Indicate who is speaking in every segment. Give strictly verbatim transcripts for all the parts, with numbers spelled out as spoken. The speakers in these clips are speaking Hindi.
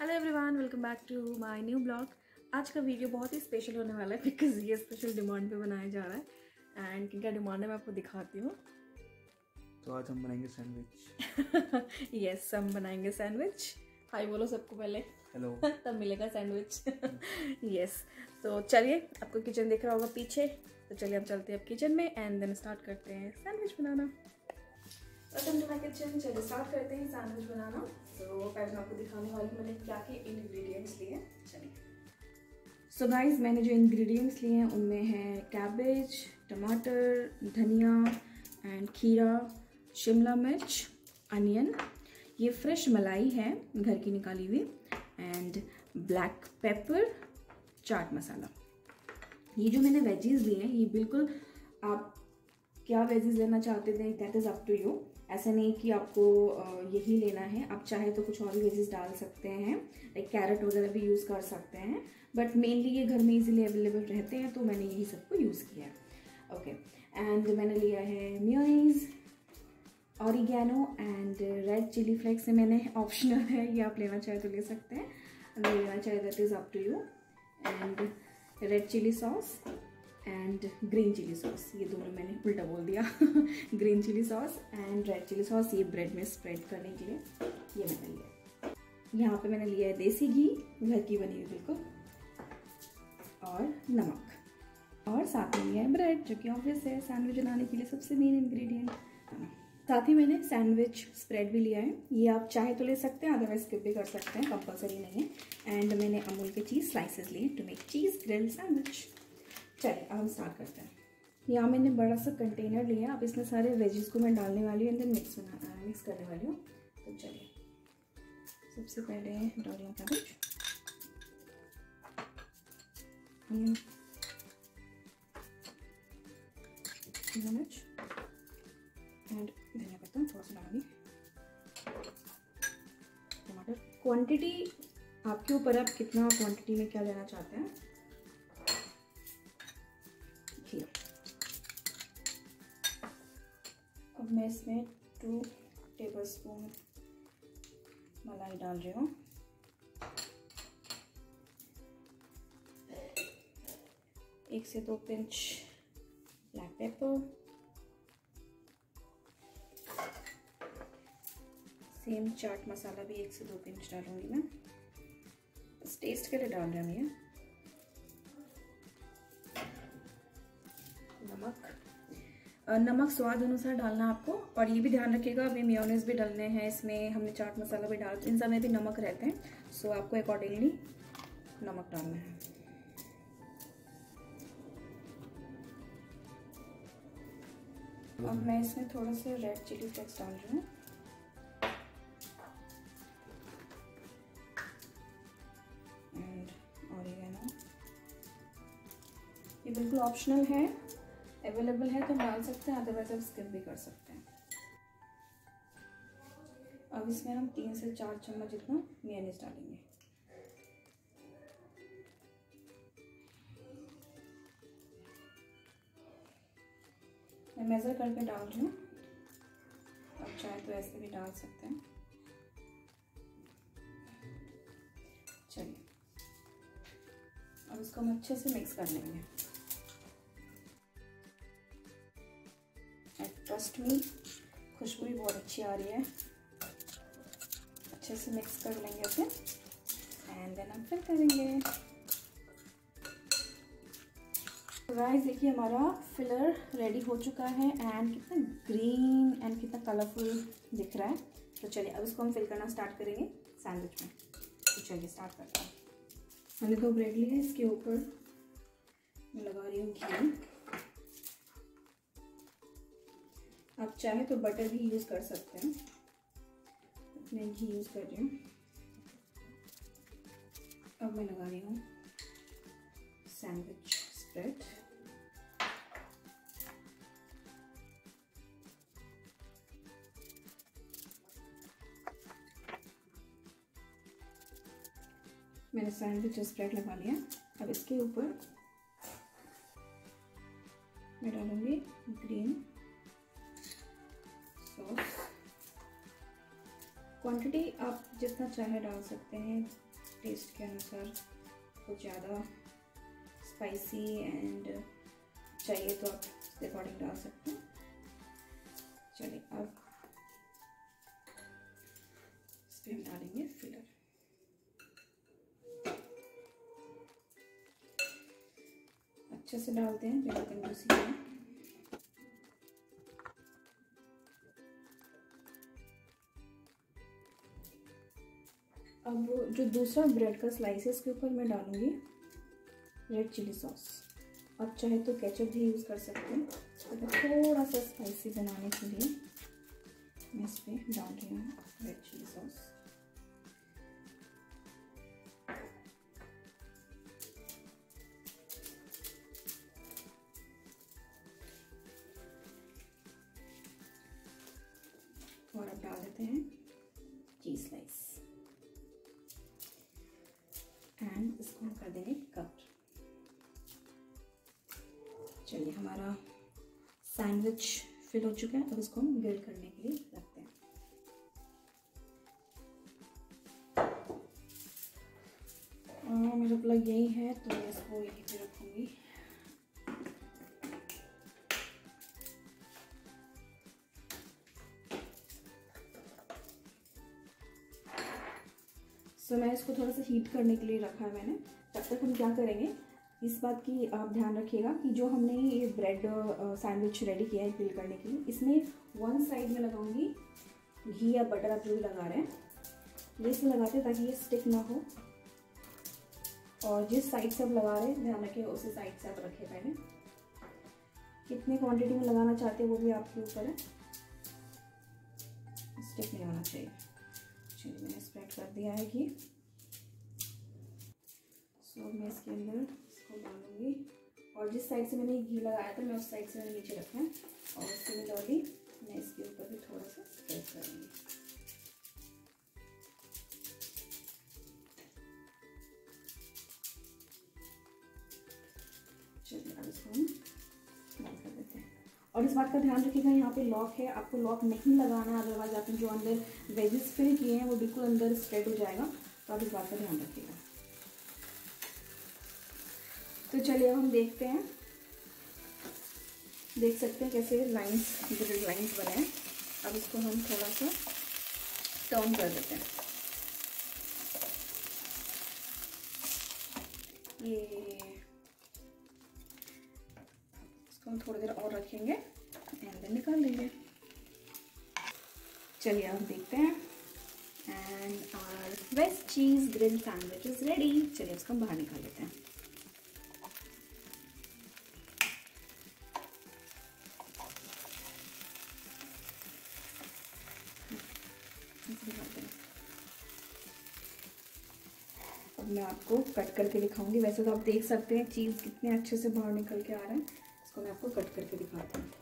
Speaker 1: Hello everyone, welcome back to my new blog. आज का वीडियो बहुत ही स्पेशल होने वाला है बिकॉज ये स्पेशल डिमांड पे बनाया जा रहा है एंड क्या डिमांड है मैं आपको दिखाती हूँ।
Speaker 2: तो आज हम बनाएंगे सैंडविच।
Speaker 1: यस yes, हम बनाएंगे सैंडविच। हाय बोलो सबको पहले।
Speaker 2: हेलो।
Speaker 1: तब मिलेगा सैंडविच। यस, तो चलिए, आपको किचन दिख रहा होगा पीछे, तो चलिए हम चलते हैं अब किचन में एंड देन स्टार्ट करते हैं सैंडविच बनाना। Welcome to my kitchen. चलिए स्टार्ट करते हैं सैंडविच बनाना। तो पहले मैं आपको दिखाने वाली हूँ मैंने क्या क्या इंग्रेडिएंट्स लिए हैं। चलिए, सो गाइस, मैंने जो इंग्रेडिएंट्स लिए हैं उनमें है कैबेज, टमाटर, धनिया एंड खीरा, शिमला मिर्च, अनियन, ये फ्रेश मलाई है घर की निकाली हुई, and black pepper, chaat masala. ये जो मैंने वेजीज लिए हैं ये बिल्कुल आप क्या वेजीज लेना चाहते थे that is up to you. ऐसा नहीं कि आपको यही लेना है, आप चाहे तो कुछ और भी वेजीज डाल सकते हैं, लाइक कैरेट वगैरह भी यूज़ कर सकते हैं, बट मेनली ये घर में इजीली अवेलेबल रहते हैं तो मैंने यही सबको यूज़ किया है। ओके, एंड मैंने लिया है mayonnaise, oregano and red chilli flakes है मैंने, ऑप्शनल है, ये आप लेना चाहे तो ले सकते हैं, अगर लेना चाहे that is up to you. And red chilli sauce and green chilli sauce, ये दोनों मैंने उल्टा बोल दिया। Green chilli sauce and red chilli sauce, ये ब्रेड में स्प्रेड करने के लिए ये मैंने लिया। यहाँ पे मैंने लिया है देसी घी, घर की बनी हुई बिल्कुल, और नमक, और साथ में लिया है ब्रेड, जो कि ऑब्वियस है सैंडविच बनाने के लिए सबसे मेन इंग्रेडिएंट। साथ ही मैंने सैंडविच स्प्रेड भी लिया है, ये आप चाहे तो ले सकते हैं, अदरवाइज स्किप भी कर सकते हैं, कंपलसरी नहीं है। एंड मैंने अमूल के चीज़ स्लाइसेस लिए to make cheese grilled sandwich. चलिए अब हम स्टार्ट करते हैं। यहाँ मैंने बड़ा सा कंटेनर लिया, अब इसमें सारे वेजेस को मैं डालने वाली हूँ एंड देन मिक्स बना मिक्स करने वाली हूँ। तो चलिए, सबसे पहले डाल रही हूँ कैबेज, अनियन, शिमला मिर्च एंड धनिया पत्ता थोड़ा सा डाली, टमाटर। क्वांटिटी आपके ऊपर, आप कितना क्वांटिटी में क्या लेना चाहते हैं। अब मैं इसमें टू टेबलस्पून मलाई डाल रही हूँ, एक से दो pinch black pepper, same chaat masala भी एक से दो पिंच डालूंगी मैं, बस टेस्ट के लिए डाल रही हूँ ये। नमक, नमक स्वाद अनुसार डालना आपको, और ये भी ध्यान रखिएगा अभी मेयोनीज भी डालने हैं इसमें, हमने चाट मसाला भी डाल, इन सब में भी नमक रहते हैं, सो आपको अकॉर्डिंगली नमक डालना है। अब मैं इसमें थोड़ा सा रेड चिली फ्लेक्स डाल रही हूँ, एंड ऑरिगेनो, ये बिल्कुल ऑप्शनल है, अवेलेबल है तो डाल सकते हैं, अदरवाइज आप स्किप भी कर सकते हैं। अब इसमें हम तीन से चार चम्मच जितना मेयोनीज डालेंगे। मैं मेज़र करके डाल रही हूँ, आप चाहे तो ऐसे भी डाल सकते हैं। चलिए, अब इसको हम अच्छे से मिक्स कर लेंगे। ट्रस्ट मी, खुशबू भी बहुत अच्छी आ रही है। अच्छे से मिक्स कर लेंगे इसे एंड देन हम फिल करेंगे। गाइस देखिए, हमारा फिलर रेडी हो चुका है एंड कितना ग्रीन एंड कितना कलरफुल दिख रहा है। तो चलिए अब इसको हम फिल करना स्टार्ट करेंगे सैंडविच में। तो चलिए स्टार्ट करते हैं। मैंने दो ब्रेड लिए, इसके ऊपर मैं लगा रही हूँ घी, आप चाहे तो बटर भी यूज़ कर सकते हैं, मैं घी यूज़ कर रही हूँ। अब मैं लगा रही हूँ सैंडविच स्प्रेड, मैंने सैंडविच स्प्रेड लगा लिया। अब इसके ऊपर मैं डालूंगी ग्रीन सॉस, क्वांटिटी आप जितना चाहे डाल सकते हैं, टेस्ट के अनुसार कुछ ज़्यादा स्पाइसी एंड चाहिए तो आप उसके अकॉर्डिंग डाल सकते हैं। चलिए अब इस पर हम डालेंगे फिलर। अच्छे से डालते हैं, बिना कंजूसी में। अब जो दूसरा ब्रेड का स्लाइस है इसके ऊपर मैं डालूंगी रेड चिली सॉस। आप चाहे तो केचप भी यूज़ कर सकते हैं, तो थोड़ा सा स्पाइसी बनाने के लिए मैं इस पर डाल रही हूँ रेड चिली सॉस। और अब डाल देते हैं चीज स्लाइस एंड इसको हम कर देंगे कट। चलिए हमारा सैंडविच फिल हो चुका है। अब इसको हम ग्रिल करने के लिए रखते हैं। और मेरा प्लग यही है तो मैं इसको यहीं पे रखूँगी। सो so, मैं इसको थोड़ा सा हीट करने के लिए रखा है मैंने। तब तक हम क्या करेंगे, इस बात की आप ध्यान रखिएगा कि जो हमने ये ब्रेड सैंडविच रेडी किया है फिल करने के लिए, इसमें वन साइड में लगाऊंगी घी या बटर, आप जो भी लगा रहे हैं ये इसमें लगाते हैं ताकि ये स्टिक ना हो। और जिस साइड से आप लगा रहे हैं ध्यान रखिए उसी साइड से आप रखें। पहले कितनी क्वांटिटी में लगाना चाहते हैं वो भी आपके ऊपर है, स्टिक नहीं होना चाहिए। चलिए मैंने स्प्रेड कर दिया है घी। सो मैं इसके अंदर इसको डालूंगी और जिस साइड से मैंने घी लगाया था मैं उस साइड से मैंने नीचे रखा है और सिमिलरली मैं इसके ऊपर भी थोड़ा सा स्प्रेड करूँगी। चलिए अब इसको हम बंद कर देते हैं। और इस बात का ध्यान रखिएगा यहाँ पे लॉक है, आपको लॉक नहीं लगाना है, अदरवाइज आपने जो अंदर वेजेस फिल किए हैं वो बिल्कुल अंदर स्प्रेड हो जाएगा। तो आप इस बात का ध्यान रखिएगा। तो चलिए अब हम देखते हैं, देख सकते हैं कैसे लाइंस ग्रिड लाइंस बने हैं। अब इसको हम थोड़ा सा टर्न कर देते हैं। ये इसको हम थोड़ी देर और रखेंगे एंड देन निकाल लेंगे। चलिए अब देखते हैं and our veg cheese grill sandwich is ready. चलिए इसको हम बाहर निकाल लेते हैं। अब मैं आपको कट करके दिखाऊंगी। वैसे तो आप देख सकते हैं चीज़ कितने अच्छे से बाहर निकल के आ रहा है। इसको मैं आपको कट करके दिखाती हूँ।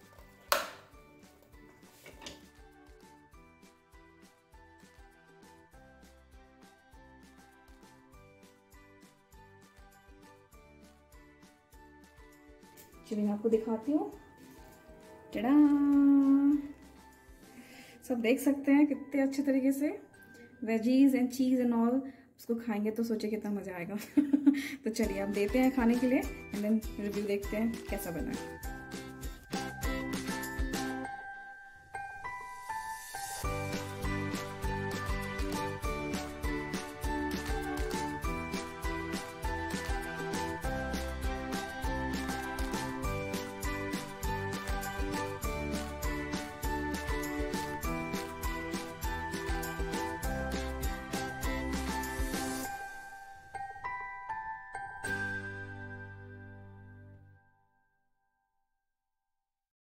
Speaker 1: चलिए मैं आपको दिखाती हूँ। टडा! सब देख सकते हैं कितने अच्छे तरीके से veggies and cheese and all उसको खाएंगे तो सोचे कितना मज़ा आएगा। तो चलिए आप देते हैं खाने के लिए एंड देन रिव्यू देखते हैं कैसा बना है।